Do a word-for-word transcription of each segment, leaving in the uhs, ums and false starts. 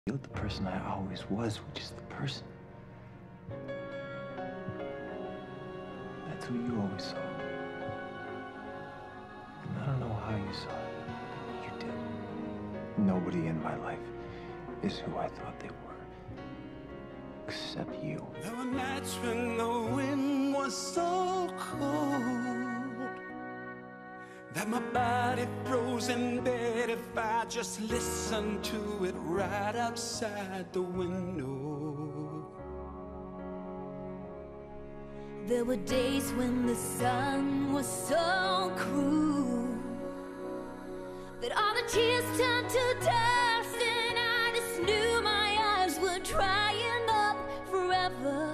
You're the person I always was, which is the person. That's who you always saw. And I don't know how you saw it, but you did. Nobody in my life is who I thought they were. Except you. There were nights when the wind was so cold that my body froze in bed if I just listened to it right outside the window. There were days when the sun was so cruel that all the tears turned to dust, and I just knew my eyes were drying up forever.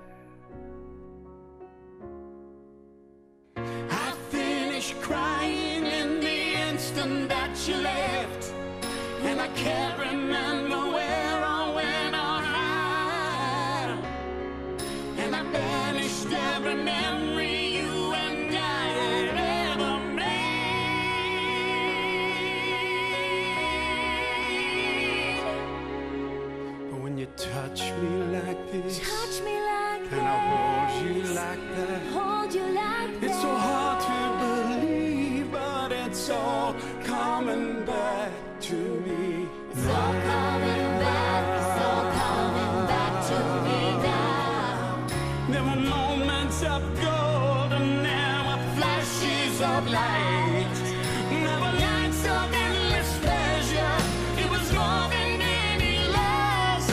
I finished crying in the instant that you left, and I can't remember where or when or how, and I banished every memory you and I had ever made. But when you touch me like this, Touch me like and I hold you like that, hold you like it's that. so hard to believe, but it's all coming back to me. It's all coming back, it's all coming back to me now. There were moments of gold and there were flashes of light. There were nights of endless pleasure. It was more than any love's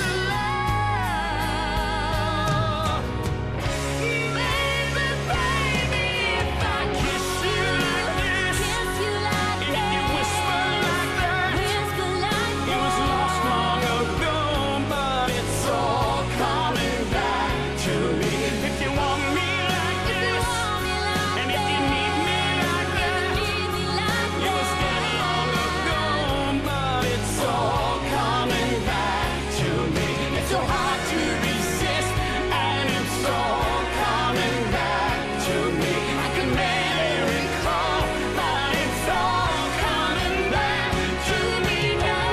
love. Baby, baby, if I kiss you like this, Kiss you like and if that, you whisper like that, whisper like it was that. lost long ago, but it's all coming back to me. If you want me like this, Want me like and if you need me like that, need me like it was dead long ago, but it's all coming back to me. It's so hard to resist, and it's all coming back to me. I can barely recall, but it's all coming back to me now.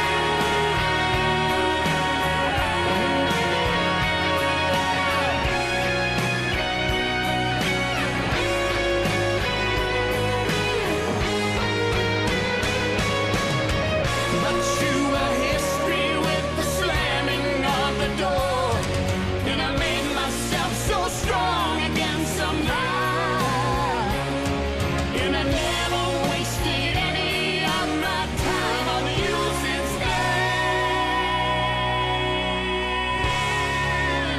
But you were history with the slamming of the door, and I made myself so strong again somehow, and I never wasted any of my time on you since then.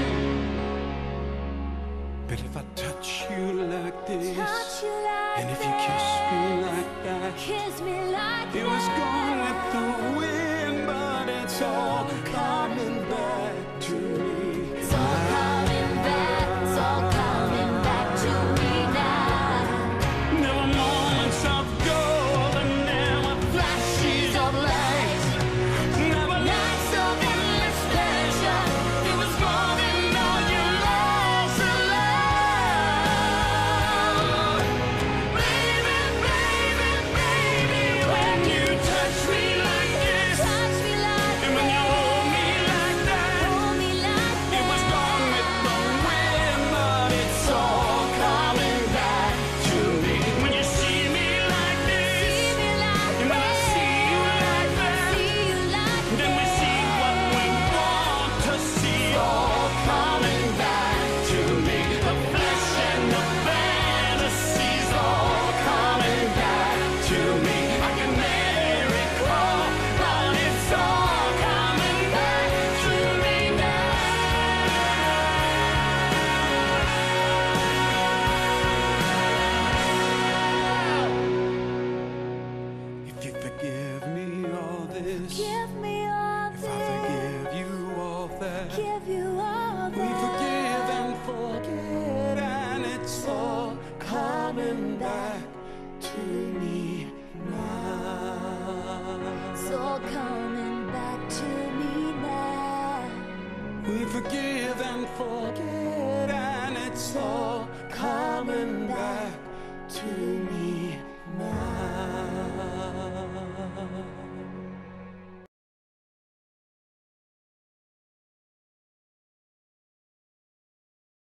But if I touch you like this, Touch you like and if you kiss me like that, Kiss me like it was gone with the wind, but it's all coming back to me. It's all coming back, it's all coming back to me now. There were moments of gold and there were flashes of light. There were nights of endless pleasure. It was more than all your love's allowed. Baby, baby, baby, when you touch me like this, Touch me like and when you hold me like that, hold me like it was gone with the wind, but it's all coming back to me. When you see me like this, See me like and when I see you like that, See you like then we see what we want to see, all coming back to me. The flesh and the fantasies all coming back to me. I can barely recall, but it's all coming back to me now. If you forgive me all this, Give me all if I this, forgive you all that, give you all we forgive and forget, and it's all coming back to me now. It's all coming back to me now. We forgive and forget, and it's all coming back to